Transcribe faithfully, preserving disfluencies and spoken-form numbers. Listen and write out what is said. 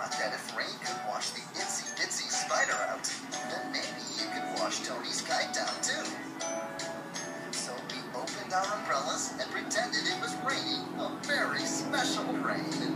thought that if rain could wash the itsy bitsy spider out, then maybe it could wash Tony's kite down too. So we opened our umbrellas and pretended it was raining a very special rain.